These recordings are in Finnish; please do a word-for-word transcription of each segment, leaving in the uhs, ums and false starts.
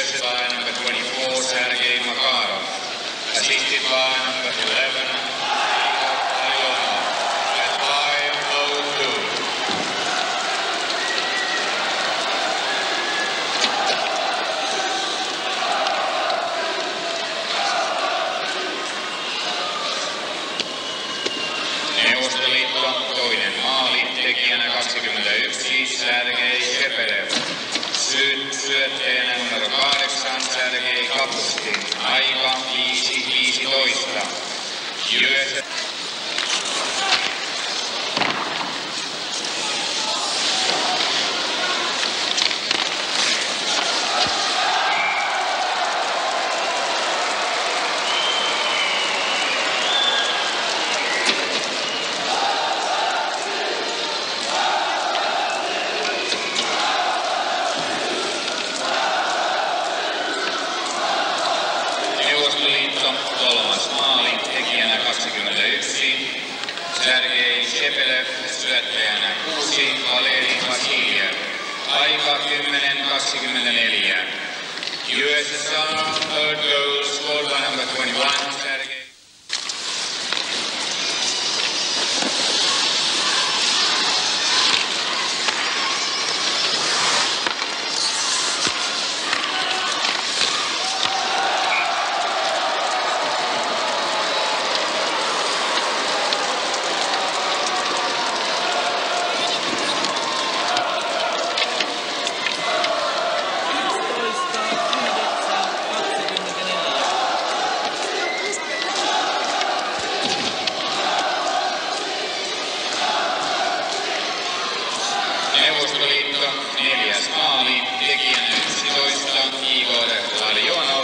S by number twenty-four, Sergei Makarov. Assisted by number eleven, Leonov, at five oh two. Neuvostoliitto toinen maali, tekijänä kaksikymmentäyksi, Sergei Shepelev. Syy, syötteenä numero kahdeksan, Sergei Kapustin. Aika viisi viisitoista. U S A Neuvostoliitto kolmas maali, tekijänä kaksikymmentäyksi, Sergei Shepelev, syöttäjänä kuusi, Valeri Vasiljev. Aika kymmenen kaksikymmentäneljä. U S S R third goal scored by number twenty-one, Sergei. Neuvostoliitto neljäs maali, tekijänä yksitoista, Igor Larionov.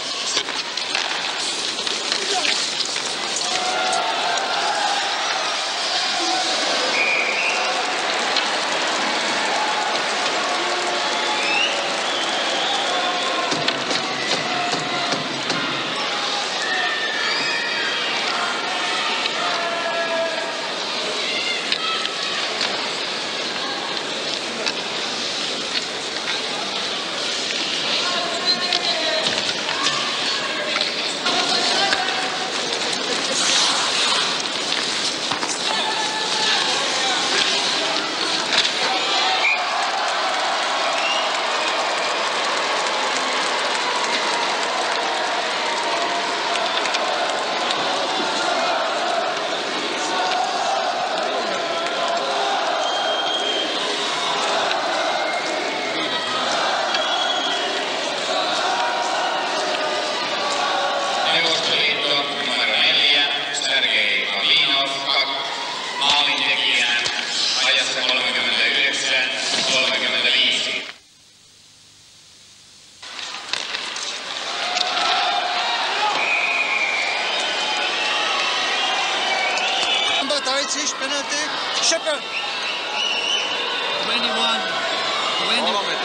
Neuvostoliitto numero neljä, Sergei Alinov, maalintekijänä ajassa kolmekymmentäyhdeksän kolmekymmentäviisi. Number thirty-six penalty, Shepard. twenty-one. twenty.